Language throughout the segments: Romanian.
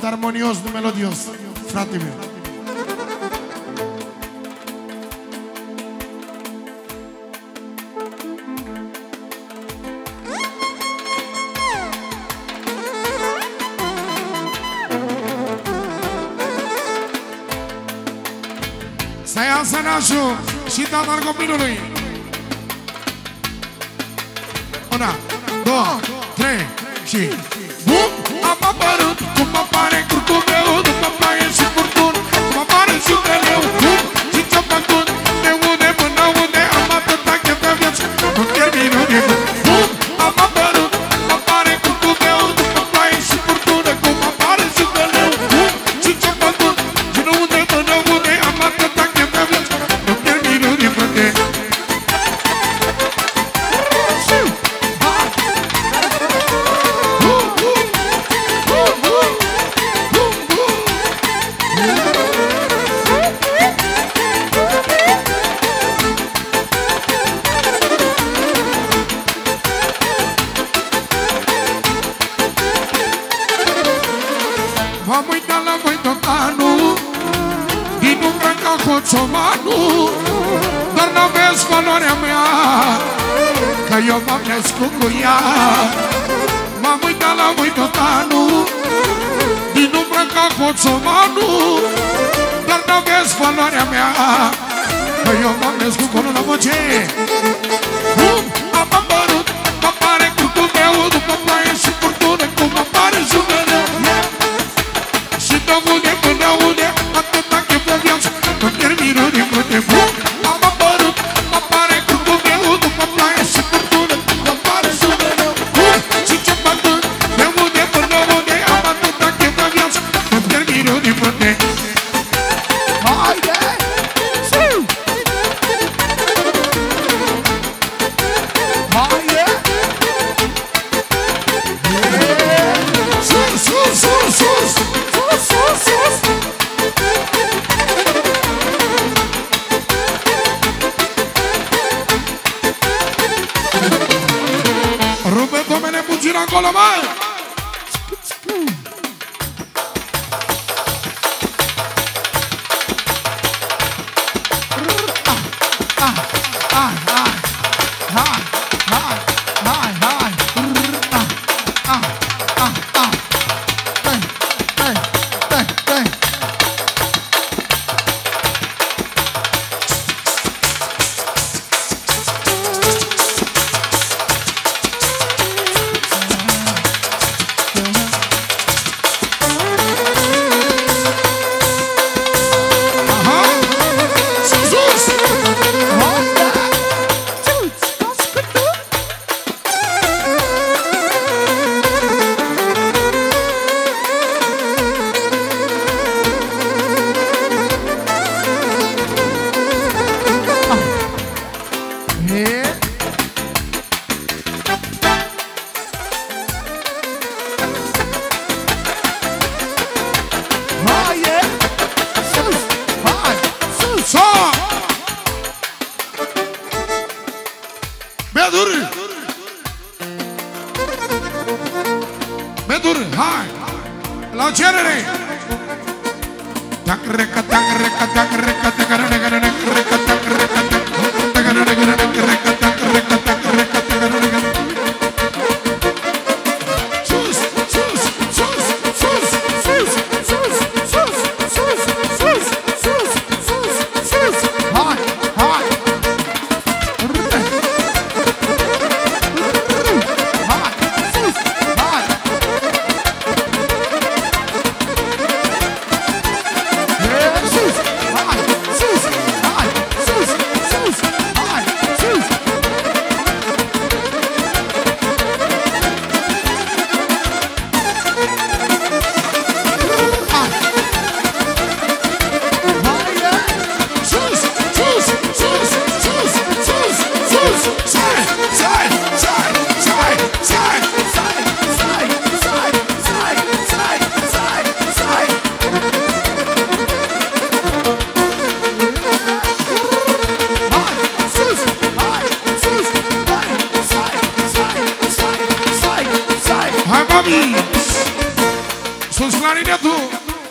cânt armonios, nu melodios, frate meu. Să iasă nașul și tatăl copilului. 1, 2, 3 și... Bum! Am apărut, cum apare curtul meu, după ploaie și furtun, cum apare șubrele meu, bum! Și ce-am făcut, de unde până unde, am atâta chef de viață, nu termin nimic. Bum! Am apărut, apare curtul meu, după ploaie și furtună, cum apare șubrele meu, bum! Și ce-am făcut, și de unde până unde, am atâta chef de viață, nu termin nimic, frate. M-am uitat la voi tot anul, din umbră ca hoțomanul, dar n-aveți valoarea mea, că eu m-am născut cu ea. M-am uitat la voi tot anul, din umbră ca hoțomanul, dar n-aveți valoarea mea, că eu m-am născut cu la voce. Am apărut, apare curtul meu, după ploaie și furtună, cum apare jumele. Și de unde până unde, atâta chef de viață, nu termină din frate. Am apărut, apare curtul meu, după ploaie și furtună, cum apare jumele. Și ce bătut, de unde până unde, am atâta chef de viață, nu termină din frate. Haide! Haide! Sus, sus, sus, sus! Rupe domene puțin acolo, mă! Medur, hai! La cerere! Sus! sus clarinetul.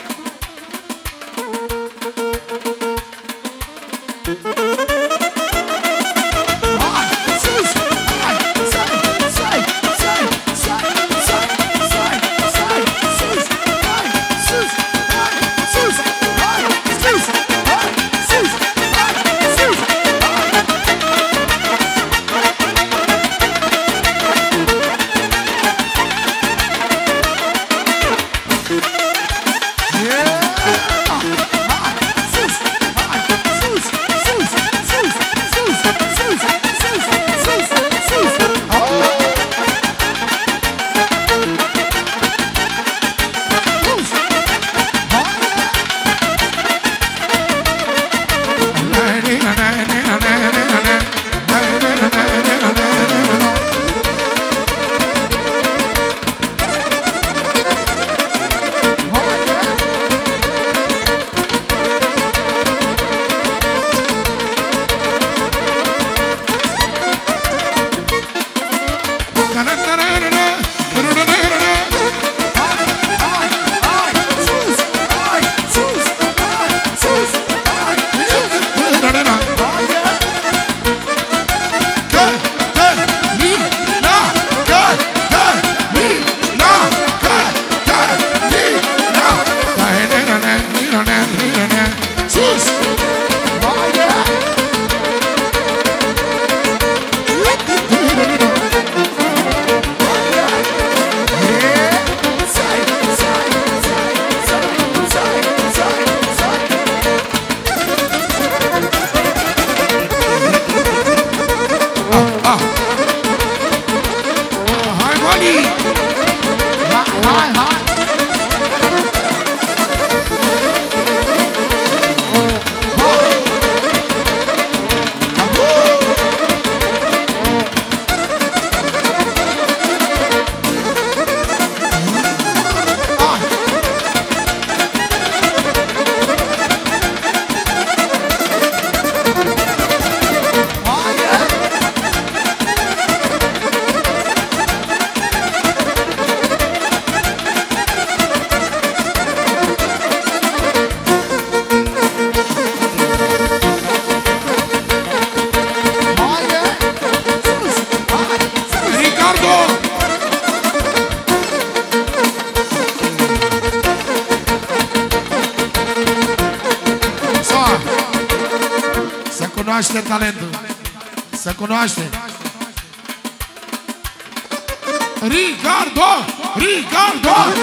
Cunoaște talentul. Să cunoaște. Ricardo! Ricardo!